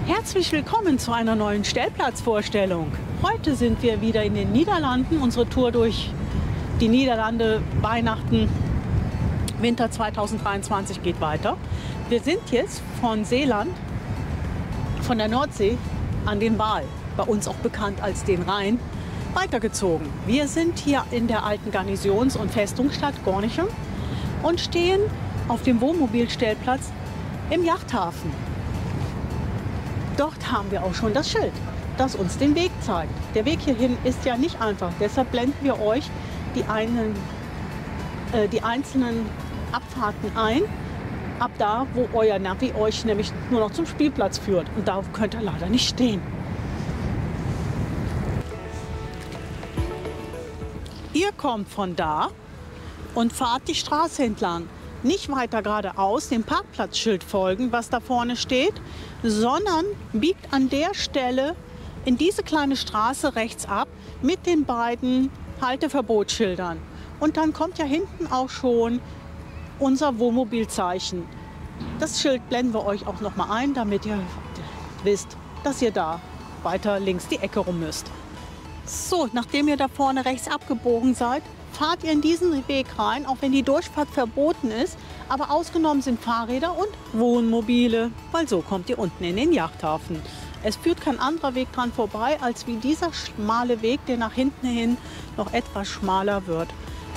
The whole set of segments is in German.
Herzlich willkommen zu einer neuen Stellplatzvorstellung. Heute sind wir wieder in den Niederlanden. Unsere Tour durch die Niederlande Weihnachten Winter 2023 geht weiter. Wir sind jetzt von Zeeland, von der Nordsee an den Waal, bei uns auch bekannt als den Rhein, weitergezogen. Wir sind hier in der alten Garnisons- und Festungsstadt Gornichem und stehen auf dem Wohnmobilstellplatz im Yachthafen. Dort haben wir auch schon das Schild, das uns den Weg zeigt. Der Weg hierhin ist ja nicht einfach, deshalb blenden wir euch die einzelnen Abfahrten ein, ab da, wo euer Navi euch nämlich nur noch zum Spielplatz führt. Und da könnt ihr leider nicht stehen. Ihr kommt von da und fahrt die Straße entlang. Nicht weiter geradeaus dem Parkplatzschild folgen, was da vorne steht, sondern biegt an der Stelle in diese kleine Straße rechts ab mit den beiden Halteverbotsschildern. Und dann kommt ja hinten auch schon unser Wohnmobilzeichen. Das Schild blenden wir euch auch noch mal ein, damit ihr wisst, dass ihr da weiter links die Ecke rum müsst. So, nachdem ihr da vorne rechts abgebogen seid, fahrt ihr in diesen Weg rein, auch wenn die Durchfahrt verboten ist. Aber ausgenommen sind Fahrräder und Wohnmobile, weil so kommt ihr unten in den Yachthafen. Es führt kein anderer Weg dran vorbei, als wie dieser schmale Weg, der nach hinten hin noch etwas schmaler wird.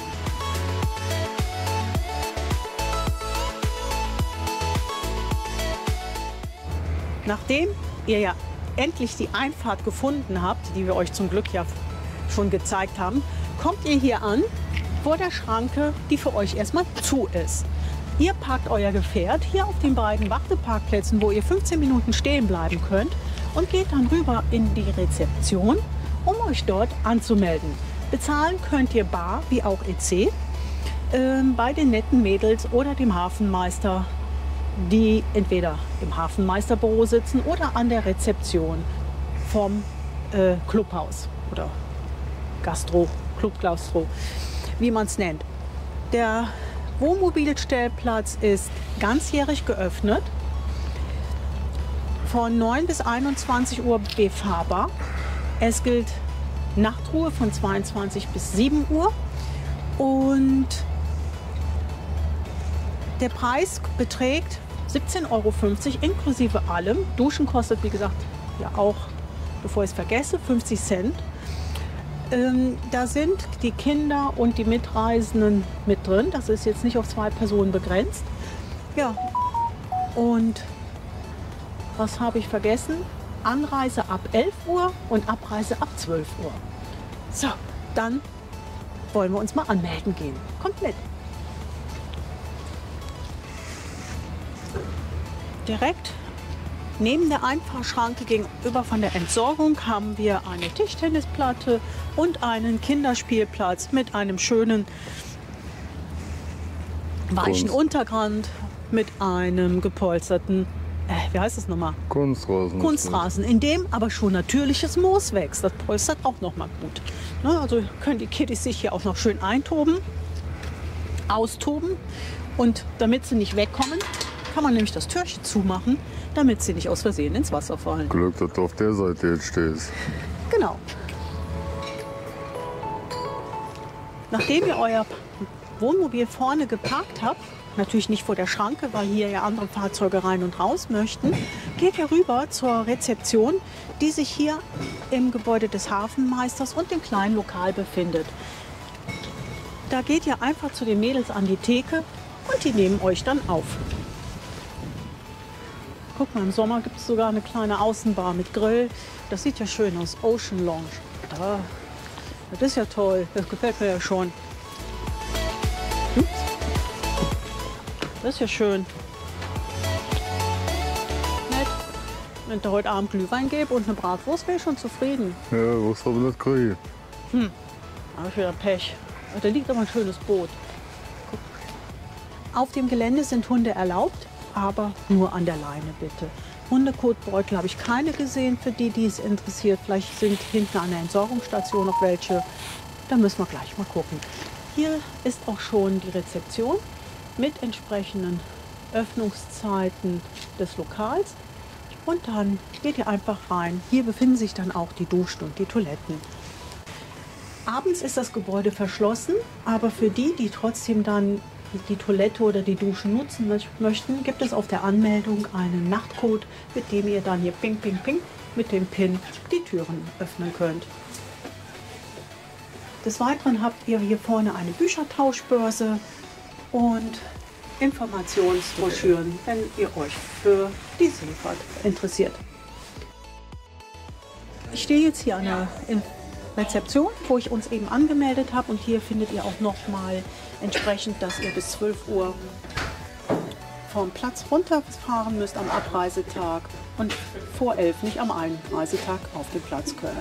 Nachdem ihr ja endlich die Einfahrt gefunden habt, die wir euch zum Glück ja schon gezeigt haben, kommt ihr hier an, vor der Schranke, die für euch erstmal zu ist. Ihr parkt euer Gefährt hier auf den beiden Warteparkplätzen, wo ihr 15 Minuten stehen bleiben könnt und geht dann rüber in die Rezeption, um euch dort anzumelden. Bezahlen könnt ihr bar wie auch EC bei den netten Mädels oder dem Hafenmeister, die entweder im Hafenmeisterbüro sitzen oder an der Rezeption vom Clubhaus oder Gastro, Club Gastro, wie man es nennt. Der Wohnmobilstellplatz ist ganzjährig geöffnet, von 9 bis 21 Uhr befahrbar. Es gilt Nachtruhe von 22 bis 7 Uhr und der Preis beträgt 17,50 Euro inklusive allem. Duschen kostet, wie gesagt, ja auch, bevor ich es vergesse, 50 Cent. Da sind die Kinder und die Mitreisenden mit drin. Das ist jetzt nicht auf 2 Personen begrenzt. Ja, und was habe ich vergessen? Anreise ab 11 Uhr und Abreise ab 12 Uhr. So, dann wollen wir uns mal anmelden gehen. Kommt mit. Direkt neben der Einfahrschranke gegenüber von der Entsorgung haben wir eine Tischtennisplatte und einen Kinderspielplatz mit einem schönen weichen Untergrund mit einem gepolsterten, wie heißt das nochmal? Kunstrasen, in dem aber schon natürliches Moos wächst. Das polstert auch noch mal gut. Ne, also können die Kiddies sich hier auch noch schön austoben. Und damit sie nicht wegkommen, kann man nämlich das Türchen zumachen, damit sie nicht aus Versehen ins Wasser fallen. Glück, dass du auf der Seite jetzt stehst. Genau. Nachdem ihr euer Wohnmobil vorne geparkt habt, natürlich nicht vor der Schranke, weil hier ja andere Fahrzeuge rein und raus möchten, geht ihr rüber zur Rezeption, die sich hier im Gebäude des Hafenmeisters und dem kleinen Lokal befindet. Da geht ihr einfach zu den Mädels an die Theke und die nehmen euch dann auf. Guck mal, im Sommer gibt es sogar eine kleine Außenbar mit Grill. Das sieht ja schön aus. Ocean Lounge. Das ist ja toll. Das gefällt mir ja schon. Ups. Das ist ja schön. Nett. Wenn ich heute Abend Glühwein gebe und eine Bratwurst, wäre ich schon zufrieden. Ja, was aber nicht kriegen. Da habe ich wieder Pech. Da liegt aber ein schönes Boot. Guck. Auf dem Gelände sind Hunde erlaubt, aber nur an der Leine bitte. Hundekotbeutel habe ich keine gesehen, für die, die es interessiert. Vielleicht sind hinten an der Entsorgungsstation noch welche. Da müssen wir gleich mal gucken. Hier ist auch schon die Rezeption mit entsprechenden Öffnungszeiten des Lokals. Und dann geht ihr einfach rein. Hier befinden sich dann auch die Duschen und die Toiletten. Abends ist das Gebäude verschlossen, aber für die, die trotzdem dann die Toilette oder die Duschen nutzen möchten, gibt es auf der Anmeldung einen Nachtcode, mit dem ihr dann hier ping, ping, ping mit dem PIN die Türen öffnen könnt. Des Weiteren habt ihr hier vorne eine Büchertauschbörse und Informationsbroschüren, wenn ihr euch für die Seefahrt interessiert. Ich stehe jetzt hier an der Rezeption, wo ich uns eben angemeldet habe, und hier findet ihr auch noch mal entsprechend, dass ihr bis 12 Uhr vom Platz runterfahren müsst am Abreisetag und vor 11 nicht am Einreisetag auf den Platz könnt.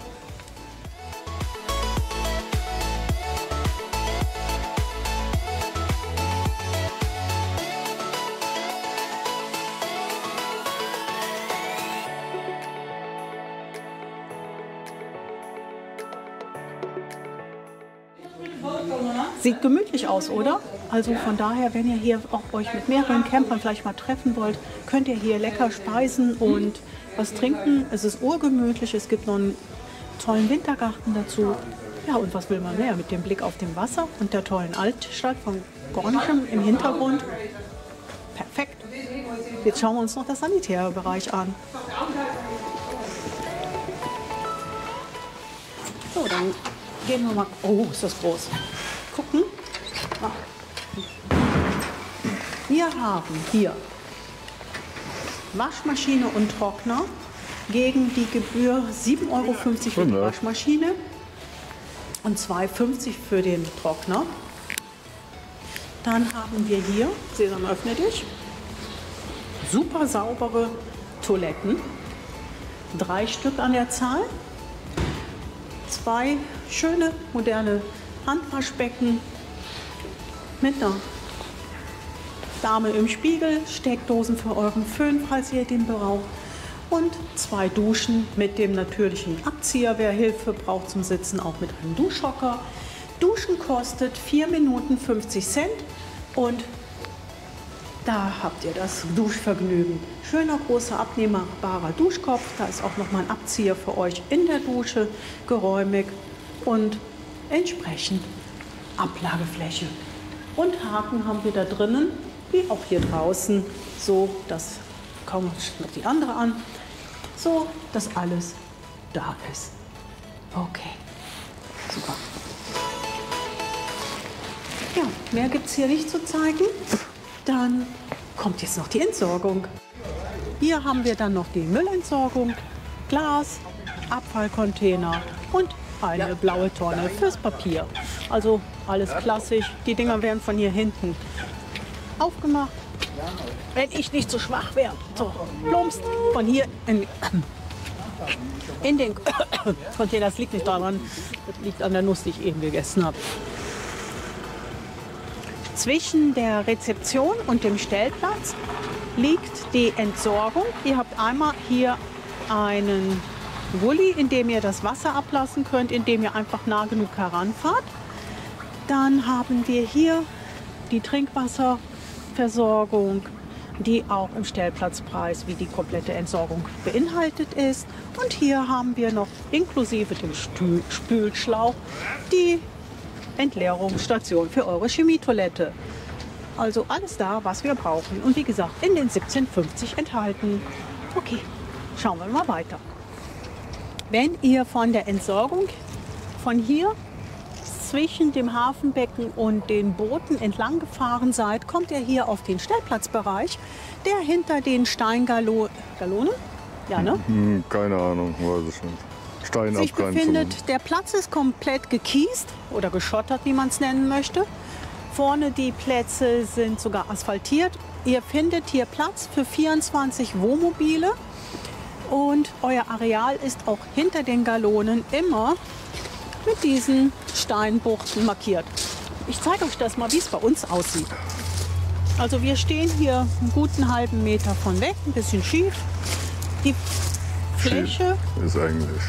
Sieht gemütlich aus, oder? Also von daher, wenn ihr hier auch euch mit mehreren Campern vielleicht mal treffen wollt, könnt ihr hier lecker speisen und was trinken. Es ist urgemütlich, es gibt noch einen tollen Wintergarten dazu. Ja, und was will man mehr mit dem Blick auf dem Wasser und der tollen Altstadt von Gornichem im Hintergrund? Perfekt. Jetzt schauen wir uns noch das Sanitärbereich an. So, dann gehen wir mal. Oh, ist das groß. Gucken. Wir haben hier Waschmaschine und Trockner gegen die Gebühr 7,50 Euro für die Waschmaschine und 2,50 für den Trockner. Dann haben wir hier, Sesam, öffne dich, super saubere Toiletten, 3 Stück an der Zahl, 2 schöne moderne Handwaschbecken mit einer Dame im Spiegel, Steckdosen für euren Föhn, falls ihr den braucht, und 2 Duschen mit dem natürlichen Abzieher, wer Hilfe braucht zum Sitzen, auch mit einem Duschhocker. Duschen kostet 4 Minuten 50 Cent und da habt ihr das Duschvergnügen. Schöner, großer, abnehmbarer Duschkopf, da ist auch noch mal ein Abzieher für euch in der Dusche, geräumig und entsprechend Ablagefläche. Und Haken haben wir da drinnen, wie auch hier draußen, so, das kaum noch die andere an, so, dass alles da ist. Okay, super. Ja, mehr gibt es hier nicht zu zeigen. Dann kommt jetzt noch die Entsorgung. Hier haben wir dann noch die Müllentsorgung, Glas, Abfallcontainer und eine blaue Tonne fürs Papier. Also alles klassisch. Die Dinger werden von hier hinten aufgemacht. Wenn ich nicht so schwach wäre, so plumpst von hier in den Container. Das liegt nicht daran, das liegt an der Nuss, die ich eben gegessen habe. Zwischen der Rezeption und dem Stellplatz liegt die Entsorgung. Ihr habt einmal hier einen Gully, in dem ihr das Wasser ablassen könnt, indem ihr einfach nah genug heranfahrt. Dann haben wir hier die Trinkwasserversorgung, die auch im Stellplatzpreis wie die komplette Entsorgung beinhaltet ist. Und hier haben wir noch inklusive dem Spülschlauch die Entleerungsstation für eure Chemietoilette. Also alles da, was wir brauchen. Und wie gesagt, in den 17,50 enthalten. Okay, schauen wir mal weiter. Wenn ihr von der Entsorgung von hier zwischen dem Hafenbecken und den Booten entlang gefahren seid, kommt ihr hier auf den Stellplatzbereich, der hinter den Steingalonen, ja, ne? Keine Ahnung, weiß ich nicht. Sich befindet. Der Platz ist komplett gekiest oder geschottert, wie man es nennen möchte. Vorne die Plätze sind sogar asphaltiert. Ihr findet hier Platz für 24 Wohnmobile und euer Areal ist auch hinter den Galonen immer mit diesen Steinbuchten markiert. Ich zeige euch das mal, wie es bei uns aussieht. Also wir stehen hier einen guten halben Meter von weg, ein bisschen schief. Die Fläche ist eigentlich.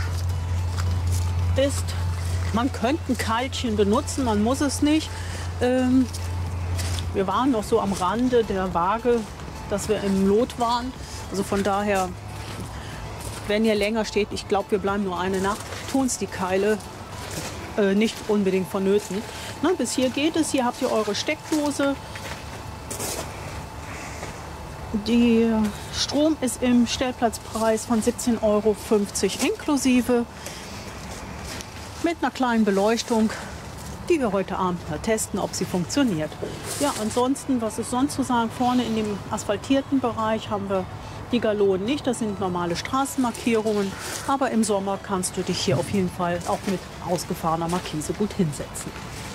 Man könnte ein Keilchen benutzen, man muss es nicht. Wir waren noch so am Rande der Waage, dass wir im Lot waren. Also von daher, wenn ihr länger steht, ich glaube, wir bleiben nur eine Nacht, tun es die Keile nicht unbedingt vonnöten. Na, bis hier geht es. Hier habt ihr eure Steckdose. Der Strom ist im Stellplatzpreis von 17,50 Euro inklusive. Mit einer kleinen Beleuchtung, die wir heute Abend mal testen, ob sie funktioniert. Ja, ansonsten, was ist sonst zu sagen? Vorne in dem asphaltierten Bereich haben wir die Galonen nicht. Das sind normale Straßenmarkierungen. Aber im Sommer kannst du dich hier auf jeden Fall auch mit ausgefahrener Markise gut hinsetzen.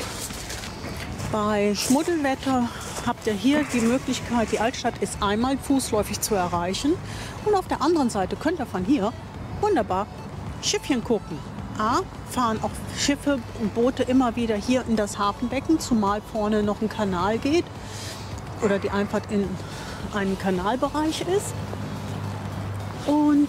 Bei Schmuddelwetter habt ihr hier die Möglichkeit, die Altstadt ist einmal fußläufig zu erreichen. Und auf der anderen Seite könnt ihr von hier wunderbar Schiffchen gucken. Fahren auch Schiffe und Boote immer wieder hier in das Hafenbecken, zumal vorne noch ein Kanal geht oder die Einfahrt in einen Kanalbereich ist. Und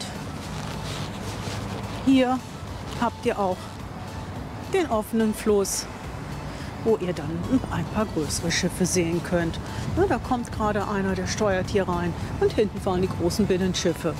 hier habt ihr auch den offenen Fluss, wo ihr dann ein paar größere Schiffe sehen könnt. Ja, da kommt gerade einer, der steuert hier rein und hinten fahren die großen Binnenschiffe.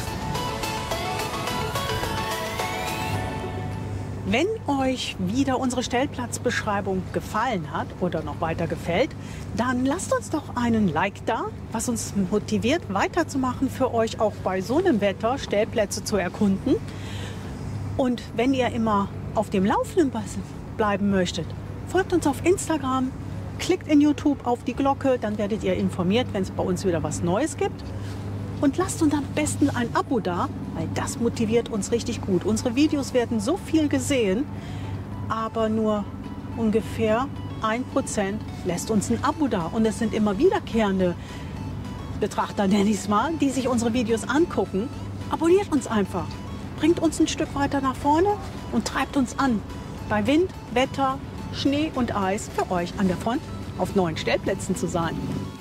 Wenn euch wieder unsere Stellplatzbeschreibung gefallen hat oder noch weiter gefällt, dann lasst uns doch einen Like da, was uns motiviert, weiterzumachen, für euch auch bei so einem Wetter Stellplätze zu erkunden. Und wenn ihr immer auf dem Laufenden bleiben möchtet, folgt uns auf Instagram, klickt in YouTube auf die Glocke, dann werdet ihr informiert, wenn es bei uns wieder was Neues gibt. Und lasst uns am besten ein Abo da, weil das motiviert uns richtig gut. Unsere Videos werden so viel gesehen, aber nur ungefähr 1% lässt uns ein Abo da. Und es sind immer wiederkehrende Betrachter, nenne ich es mal, die sich unsere Videos angucken. Abonniert uns einfach, bringt uns ein Stück weiter nach vorne und treibt uns an, bei Wind, Wetter, Schnee und Eis für euch an der Front auf neuen Stellplätzen zu sein.